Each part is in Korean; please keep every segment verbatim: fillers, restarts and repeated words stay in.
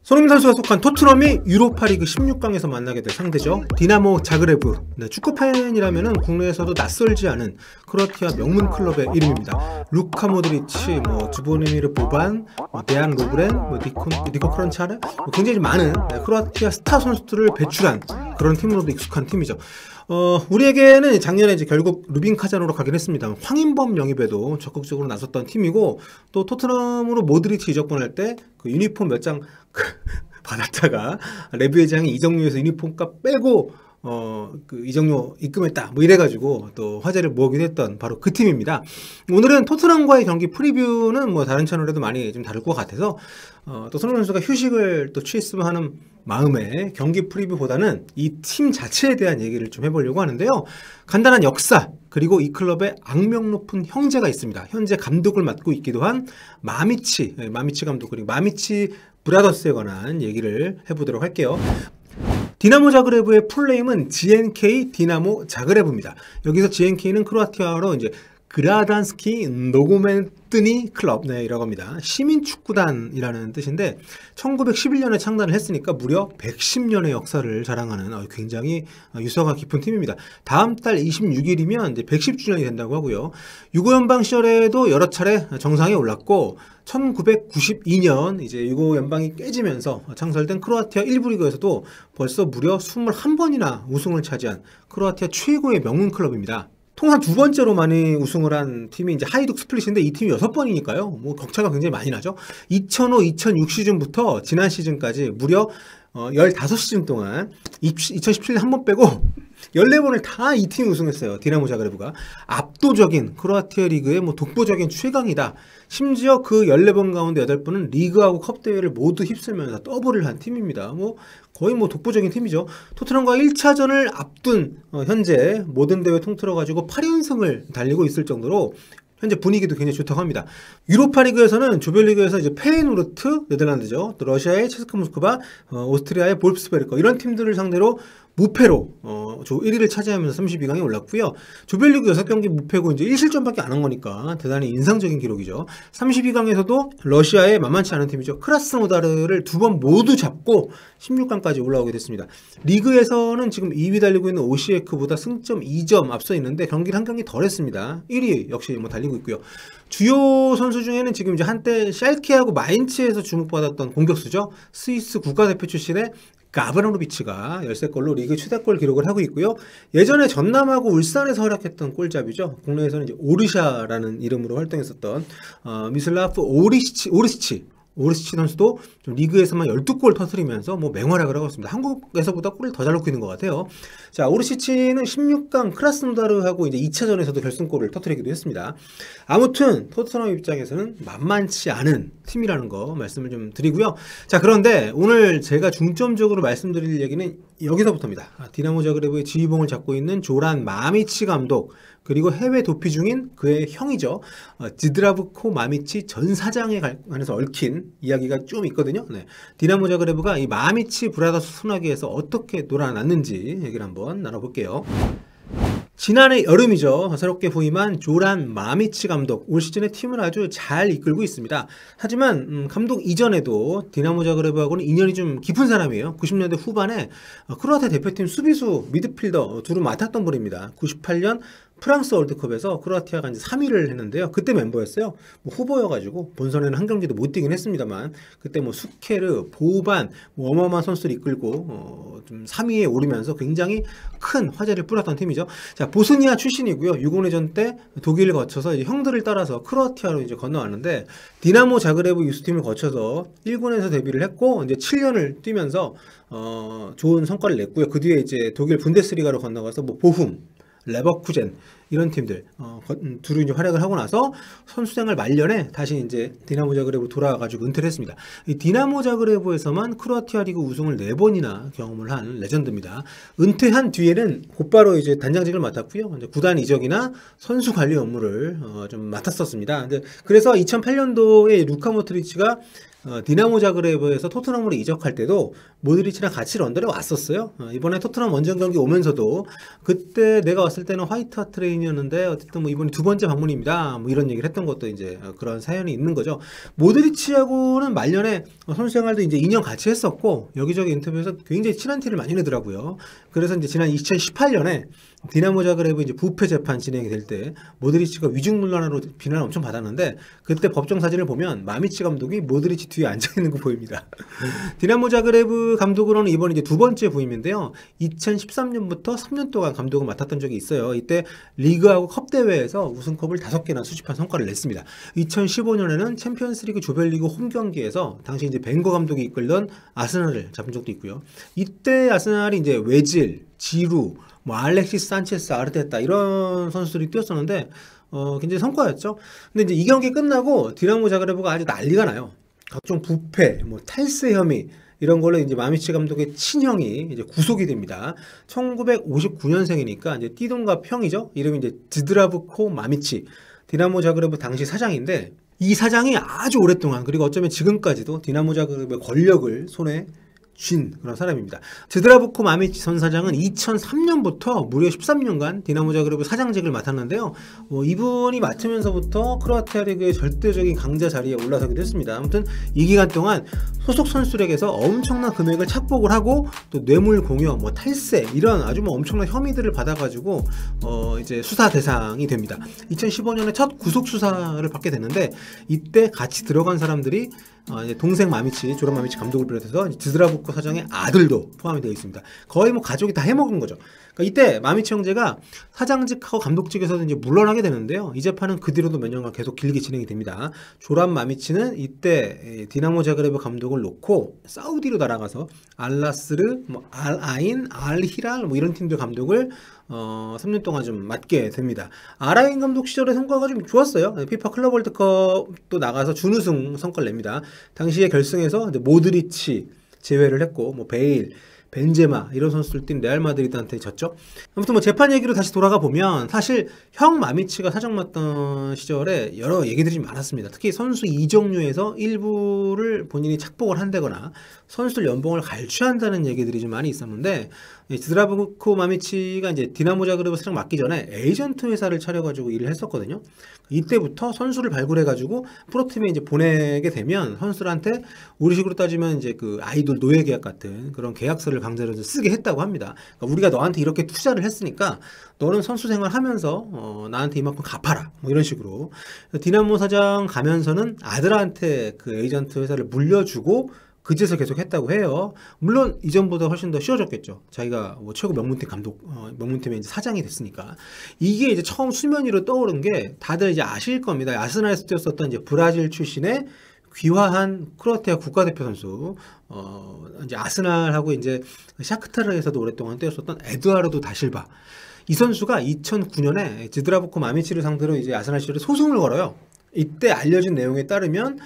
손흥민 선수가 속한 토트넘이 유로파리그 십육 강에서 만나게 될 상대죠. 디나모 자그레브. 네, 축구 팬이라면 국내에서도 낯설지 않은 크로아티아 명문 클럽의 이름입니다. 루카 모드리치, 뭐 주보니미르 보반, 뭐 데안 로브렌, 뭐 니코, 니코 크런차르, 뭐 굉장히 많은 네, 크로아티아 스타 선수들을 배출한 그런 팀으로도 익숙한 팀이죠. 어, 우리에게는 작년에 이제 결국 루빈 카자노로 가긴 했습니다. 황인범 영입에도 적극적으로 나섰던 팀이고, 또 토트넘으로 모드리치 이적권할 때 그 유니폼 몇 장 받았다가 레뷰 회장이 이정료에서 유니폼 값 빼고 어, 그 이정료 입금했다 뭐 이래가지고 또 화제를 모으기도 했던 바로 그 팀입니다. 오늘은 토트넘과의 경기 프리뷰는 뭐 다른 채널에도 많이 좀 다를 것 같아서 어, 또 손흥민 선수가 휴식을 또 취했으면 하는 마음에 경기 프리뷰보다는 이 팀 자체에 대한 얘기를 좀 해보려고 하는데요. 간단한 역사 그리고 이 클럽의 악명 높은 형제가 있습니다. 현재 감독을 맡고 있기도 한 마미치, 마미치 감독 그리고 마미치 브라더스에 관한 얘기를 해보도록 할게요. 디나모 자그레브의 풀네임은 지엔케이 디나모 자그레브입니다. 여기서 지엔케이는 크로아티아어로 이제 그라단스키 노고멘뜨니 클럽 네, 이라고 합니다. 시민축구단이라는 뜻인데 천구백십일 년에 창단을 했으니까 무려 백십 년의 역사를 자랑하는 굉장히 유서가 깊은 팀입니다. 다음 달 이십육 일이면 이제 백십 주년이 된다고 하고요. 유고 연방 시절에도 여러 차례 정상에 올랐고 천구백구십이 년 이제 유고 연방이 깨지면서 창설된 크로아티아 일 부 리그에서도 벌써 무려 이십일 번이나 우승을 차지한 크로아티아 최고의 명문 클럽입니다. 통상 두 번째로 많이 우승을 한 팀이 이제 하이둑 스플릿인데 이 팀이 여섯 번이니까요. 뭐 격차가 굉장히 많이 나죠. 이천오 이천육 시즌부터 지난 시즌까지 무려 어, 십오 시즌 동안 이천십칠 년 한 번 빼고 열네 번을 다 이 팀이 우승했어요. 디나모 자그레브가. 압도적인 크로아티아 리그의 뭐 독보적인 최강이다. 심지어 그 열네 번 가운데 여덟 번은 리그하고 컵 대회를 모두 휩쓸면서 더블을 한 팀입니다. 뭐 거의 뭐 독보적인 팀이죠. 토트넘과 일 차전을 앞둔 어, 현재 모든 대회 통틀어 가지고 팔 연승을 달리고 있을 정도로 현재 분위기도 굉장히 좋다고 합니다. 유로파리그에서는 조별리그에서 이제 페이노르트 네덜란드죠. 또 러시아의 체스카 모스크바, 어, 오스트리아의 볼프스베르크 이런 팀들을 상대로 무패로 어, 조 일 위를 차지하면서 삼십이 강에 올랐고요. 조별리그 여섯 경기 무패고 이제 일 실점밖에 안 한 거니까 대단히 인상적인 기록이죠. 삼십이 강에서도 러시아의 만만치 않은 팀이죠. 크라스노다르를 두 번 모두 잡고 십육 강까지 올라오게 됐습니다. 리그에서는 지금 이 위 달리고 있는 오시에크보다 승점 이 점 앞서 있는데 경기를 한 경기 덜 했습니다. 일 위 역시 뭐 달리고 있고요. 주요 선수 중에는 지금 이제 한때 샬케하고 마인츠에서 주목받았던 공격수죠. 스위스 국가대표 출신의 가브라노비치가 십삼 골로 리그 최다골 기록을 하고 있고요. 예전에 전남하고 울산에서 활약했던 골잡이죠. 국내에서는 이제 오르샤라는 이름으로 활동했었던 어, 미슬라프 오리시치, 오르시치 오르시치 선수도 좀 리그에서만 열두 골 터뜨리면서 뭐 맹활약을 하고 있습니다. 한국에서보다 골을 더 잘 넣고 있는 것 같아요. 자, 오르시치는 십육 강 크라스노다르하고 이제 이 차전에서도 결승골을 터뜨리기도 했습니다. 아무튼 토트넘 입장에서는 만만치 않은 팀이라는 거 말씀을 좀 드리고요. 자, 그런데 오늘 제가 중점적으로 말씀드릴 얘기는 여기서부터입니다. 아, 디나모 자그레브의 지휘봉을 잡고 있는 조란 마미치 감독 그리고 해외 도피 중인 그의 형이죠. 어, 지드라브코 마미치 전 사장에 관해서 얽힌 이야기가 좀 있거든요. 네. 디나모 자그레브가 이 마미치 브라더스 순환기에서 어떻게 놀아났는지 얘기를 한번 나눠볼게요. 지난해 여름이죠. 새롭게 부임한 조란 마미치 감독 올 시즌에 팀을 아주 잘 이끌고 있습니다. 하지만 음, 감독 이전에도 디나모 자그레브하고는 인연이 좀 깊은 사람이에요. 구십 년대 후반에 어, 크로아티아 대표팀 수비수 미드필더 둘을 맡았던 분입니다. 구십팔 년 프랑스 월드컵에서 크로아티아가 이제 삼 위를 했는데요. 그때 멤버였어요. 뭐 후보여가지고 본선에는 한 경기도 못 뛰긴 했습니다만 그때 뭐 수케르, 보반, 뭐 어마어마한 선수를 이끌고 어, 좀 삼 위에 오르면서 굉장히 큰 화제를 뿌렸던 팀이죠. 자, 보스니아 출신이고요. 유고내전 때 독일을 거쳐서 이제 형들을 따라서 크로아티아로 이제 건너왔는데 디나모 자그레브 유스팀을 거쳐서 일 군에서 데뷔를 했고 이제 칠 년을 뛰면서 어, 좋은 성과를 냈고요. 그 뒤에 이제 독일 분데스리가로 건너가서 뭐 보훔 레버쿠젠 이런 팀들 어, 두루 이제 활약을 하고 나서 선수생활 말년에 다시 이제 디나모 자그레브로 돌아와가지고 은퇴를 했습니다. 이 디나모 자그레브에서만 크로아티아 리그 우승을 네 번이나 경험을 한 레전드입니다. 은퇴한 뒤에는 곧바로 이제 단장직을 맡았고요. 이제 구단 이적이나 선수 관리 업무를 어, 좀 맡았었습니다. 근데 그래서 이천팔 년도에 루카 모드리치가 어, 디나모 자그레브에서 토트넘으로 이적할 때도 모드리치랑 같이 런던에 왔었어요. 어, 이번에 토트넘 원정 경기 오면서도 그때 내가 왔을 때는 화이트 하트 레인 지인이었는데 어쨌든 뭐 이번이 두 번째 방문입니다. 뭐 이런 얘기를 했던 것도 이제 그런 사연이 있는 거죠. 모드리치하고는 말년에 선수 생활도 이제 이 년 같이 했었고 여기저기 인터뷰에서 굉장히 친한 티를 많이 내더라고요. 그래서 이제 지난 이천십팔 년에 디나모 자그레브 이제 부패 재판 진행이 될 때 모드리치가 위증 논란으로 비난을 엄청 받았는데 그때 법정 사진을 보면 마미치 감독이 모드리치 뒤에 앉아 있는 거 보입니다. 디나모 자그레브 감독으로는 이번 이제 두 번째 부임인데요. 이천십삼 년부터 삼 년 동안 감독을 맡았던 적이 있어요. 이때 리그하고 컵 대회에서 우승컵을 다섯 개나 수집한 성과를 냈습니다. 이천십오 년에는 챔피언스리그 조별리그 홈 경기에서 당시 이제 벵거 감독이 이끌던 아스날을 잡은 적도 있고요. 이때 아스날이 이제 외질, 지루, 뭐 알렉시스 산체스, 아르테타 이런 선수들이 뛰었었는데 어, 굉장히 성과였죠. 근데 이제 이 경기 끝나고 디나모 자그레브가 아주 난리가 나요. 각종 부패, 뭐 탈세 혐의 이런 걸로 이제 마미치 감독의 친형이 이제 구속이 됩니다. 천구백오십구 년생이니까 이제 띠동갑 형이죠. 이름이 이제 드드라브코 마미치, 디나모 자그레브 당시 사장인데 이 사장이 아주 오랫동안 그리고 어쩌면 지금까지도 디나모 자그레브의 권력을 손에 쥔 그런 사람입니다. 드드라브코 마미치 전 사장은 이천삼 년부터 무려 십삼 년간 디나모 자그레브 사장직을 맡았는데요. 어, 이분이 맡으면서부터 크로아티아 리그의 절대적인 강자 자리에 올라서기도 했습니다. 아무튼 이 기간 동안 소속 선수들에게서 엄청난 금액을 착복을 하고 또 뇌물 공여, 뭐 탈세 이런 아주 뭐 엄청난 혐의들을 받아가지고 어, 이제 수사 대상이 됩니다. 이천십오 년에 첫 구속 수사를 받게 되는데 이때 같이 들어간 사람들이 어, 이제 동생 마미치, 조란 마미치 감독을 비롯해서 드드라브코 사장의 아들도 포함이 되어 있습니다. 거의 뭐 가족이 다 해먹은 거죠. 그러니까 이때 마미치 형제가 사장직하고 감독직에서 이제 물러나게 되는데요. 이 재판은 그 뒤로도 몇 년간 계속 길게 진행이 됩니다. 조란 마미치는 이때 디나모 자그레브 감독을 놓고 사우디로 날아가서 알라스르, 뭐 알아인, 알히랄 뭐 이런 팀들 감독을 어, 삼 년 동안 좀 맡게 됩니다. 아라인 감독 시절의 성과가 좀 좋았어요. 피파 클럽 월드컵도 나가서 준우승 성과를 냅니다. 당시에 결승에서 모드리치 제외를 했고, 뭐 베일, 벤제마 이런 선수들 뛴 레알 마드리드한테 졌죠. 아무튼 뭐 재판 얘기로 다시 돌아가 보면 사실 형 마미치가 사장 맡던 시절에 여러 얘기들이 많았습니다. 특히 선수 이적료에서 일부를 본인이 착복을 한다거나 선수들 연봉을 갈취한다는 얘기들이 좀 많이 있었는데 드드라브코 마미치가 이제 디나모 자그레브 사장 맡기 전에 에이전트 회사를 차려가지고 일을 했었거든요. 이때부터 선수를 발굴해가지고 프로팀에 이제 보내게 되면 선수들한테 우리식으로 따지면 이제 그 아이돌 노예 계약 같은 그런 계약서를 강제로 쓰게 했다고 합니다. 그러니까 우리가 너한테 이렇게 투자를 했으니까 너는 선수 생활하면서 어, 나한테 이만큼 갚아라. 뭐 이런 식으로 디나모 사장 가면서는 아들한테 그 에이전트 회사를 물려주고 그 짓을 계속 했다고 해요. 물론 이전보다 훨씬 더 쉬워졌겠죠. 자기가 뭐 최고 명문팀 감독, 어, 명문팀의 이제 사장이 됐으니까. 이게 이제 처음 수면 위로 떠오른 게 다들 이제 아실 겁니다. 아스날에서 뛰었었던 이제 브라질 출신의 귀화한 크로아티아 국가대표 선수, 어, 이제 아스날하고 이제 샤크타르에서도 오랫동안 뛰었었던 에두아르도 다실바. 이 선수가 이천구 년에 드드라브코 마미치를 상대로 이제 아스날 시절에 소송을 걸어요. 이때 알려진 내용에 따르면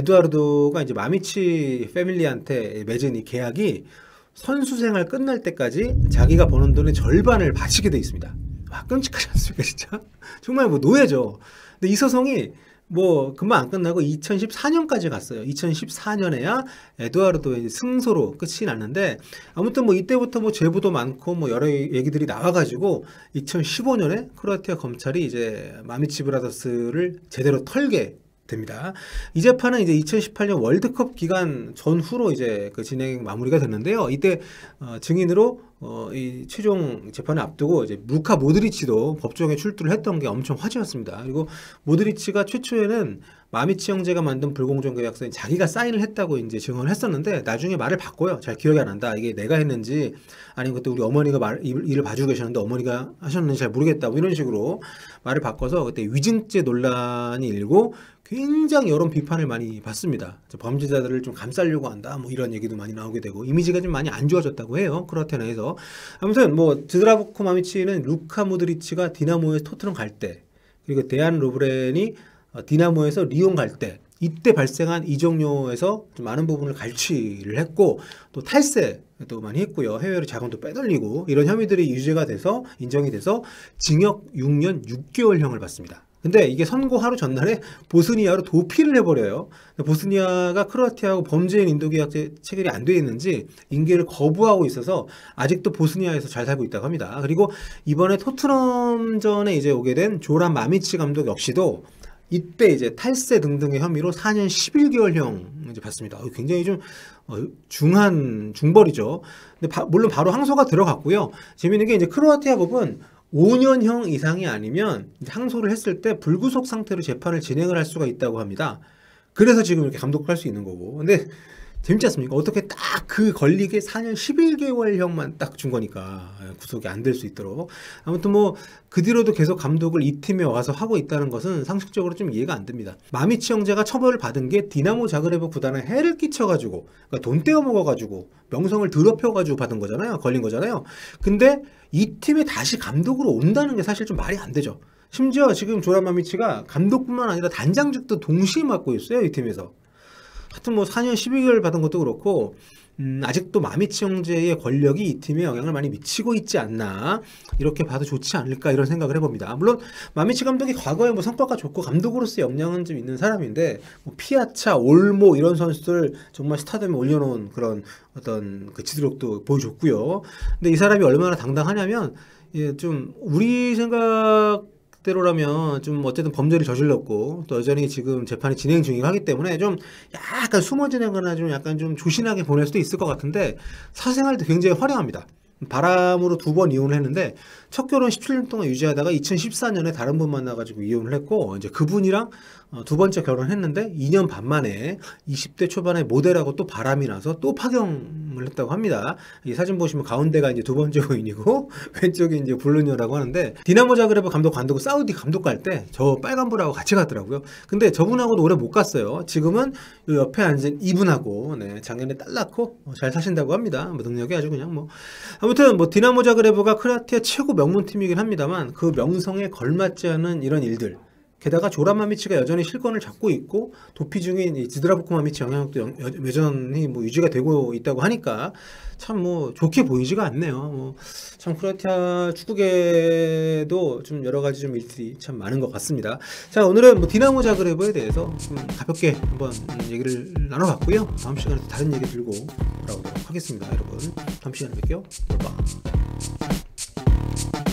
에두아르도가 이제 마미치 패밀리한테 맺은 이 계약이 선수 생활 끝날 때까지 자기가 버는 돈의 절반을 바치게 돼 있습니다. 와, 끔찍하지 않습니까, 진짜? 정말 뭐 노예죠. 근데 이 소송이 뭐 금방 안 끝나고 이천십사 년까지 갔어요. 이천십사 년에야 에두아르도의 승소로 끝이 났는데 아무튼 뭐 이때부터 뭐 제보도 많고 뭐 여러 얘기들이 나와가지고 이천십오 년에 크로아티아 검찰이 이제 마미치 브라더스를 제대로 털게 됩니다. 이 재판은 이제 이천십팔 년 월드컵 기간 전후로 이제 그 진행 마무리가 됐는데요. 이때 어, 증인으로 어, 이 최종 재판을 앞두고 이제 루카 모드리치도 법정에 출두를 했던 게 엄청 화제였습니다. 그리고 모드리치가 최초에는 마미치 형제가 만든 불공정 계약서에 자기가 사인을 했다고 이제 증언을 했었는데 나중에 말을 바꿔요. 잘 기억이 안 난다. 이게 내가 했는지 아니면 그때 우리 어머니가 말, 일을 봐주고 계셨는데 어머니가 하셨는지 잘 모르겠다. 뭐 이런 식으로 말을 바꿔서 그때 위증죄 논란이 일고 굉장히 여론 비판을 많이 받습니다. 범죄자들을 좀 감싸려고 한다. 뭐 이런 얘기도 많이 나오게 되고 이미지가 좀 많이 안 좋아졌다고 해요. 크로아티아 내에서. 아무튼 뭐 드드라브코 마미치는 루카 모드리치가 디나모에서 토트넘 갈 때 그리고 데안 로브렌이 디나모에서 리옹 갈 때 이때 발생한 이적료에서 좀 많은 부분을 갈취를 했고 또 탈세도 많이 했고요. 해외로 자금도 빼돌리고 이런 혐의들이 유죄가 돼서 인정이 돼서 징역 육 년 육 개월형을 받습니다. 근데 이게 선고 하루 전날에 보스니아로 도피를 해버려요. 보스니아가 크로아티아하고 범죄인 인도 계약 체결이 안 돼 있는지 인계를 거부하고 있어서 아직도 보스니아에서 잘 살고 있다고 합니다. 그리고 이번에 토트넘전에 이제 오게 된 조란 마미치 감독 역시도 이때 이제 탈세 등등의 혐의로 사 년 십일 개월형 이제 받습니다. 굉장히 좀 중한 중벌이죠. 근데 바, 물론 바로 항소가 들어갔고요. 재밌는 게 이제 크로아티아 법은 오 년형 이상이 아니면 항소를 했을 때 불구속 상태로 재판을 진행을 할 수가 있다고 합니다. 그래서 지금 이렇게 감독할 수 있는 거고. 근데 재밌지 않습니까? 어떻게 딱 그 걸리게 사 년 십일 개월형만 딱 준 거니까 구속이 안 될 수 있도록. 아무튼 뭐 그 뒤로도 계속 감독을 이 팀에 와서 하고 있다는 것은 상식적으로 좀 이해가 안 됩니다. 마미치 형제가 처벌을 받은 게 디나모 자그레브 구단에 해를 끼쳐가지고, 그러니까 돈 떼어 먹어가지고 명성을 더럽혀가지고 받은 거잖아요. 걸린 거잖아요. 근데 이 팀에 다시 감독으로 온다는 게 사실 좀 말이 안 되죠. 심지어 지금 조란 마미치가 감독뿐만 아니라 단장직도 동시에 맡고 있어요. 이 팀에서. 하여튼 뭐 사 년 십이 개월 받은 것도 그렇고, 음, 아직도 마미치 형제의 권력이 이 팀에 영향을 많이 미치고 있지 않나, 이렇게 봐도 좋지 않을까 이런 생각을 해봅니다. 물론 마미치 감독이 과거에 뭐 성과가 좋고 감독으로서의 역량은 좀 있는 사람인데, 뭐 피아차, 올모 이런 선수들 정말 스타덤에 올려놓은 그런 어떤 그 지도력도 보여줬고요. 근데 이 사람이 얼마나 당당하냐면, 예, 좀 우리 생각 대로라면 좀 어쨌든 범죄를 저질렀고 또 여전히 지금 재판이 진행 중이긴 하기 때문에 좀 약간 숨어 지내거나 좀 약간 좀 조신하게 보낼 수도 있을 것 같은데, 사생활도 굉장히 화려합니다. 바람으로 두 번 이혼을 했는데 첫 결혼 십칠 년 동안 유지하다가 이천십사 년에 다른 분 만나가지고 이혼을 했고, 이제 그분이랑 두 번째 결혼했는데 이 년 반 만에 이십 대 초반에 모델하고 또 바람이 나서 또 파경을 했다고 합니다. 이 사진 보시면 가운데가 이제 두 번째 부인이고 왼쪽이 이제 불륜녀라고 하는데, 디나모 자그레브 감독 관두고 사우디 감독 갈 때 저 빨간불하고 같이 갔더라고요. 근데 저분하고도 오래 못 갔어요. 지금은 이 옆에 앉은 이분하고 네, 작년에 딸 낳고 잘 사신다고 합니다. 뭐 능력이 아주 그냥 뭐. 아무튼 뭐 디나모 자그레브가 크로아티아 최고 명문팀이긴 합니다만 그 명성에 걸맞지 않은 이런 일들, 게다가 조란 마미치가 여전히 실권을 잡고 있고 도피 중인 지드라브코 마미치 영향력도 여, 여전히 뭐 유지가 되고 있다고 하니까 참 뭐 좋게 보이지가 않네요. 뭐 참 크로아티아 축구계도 좀 여러 가지 좀 일들이 참 많은 것 같습니다. 자, 오늘은 뭐 디나모 자그레브에 대해서 좀 가볍게 한번 얘기를 나눠봤고요. 다음 시간에 또 다른 얘기 들고 돌아오도록 하겠습니다. 여러분, 다음 시간에 뵐게요. 빠빠.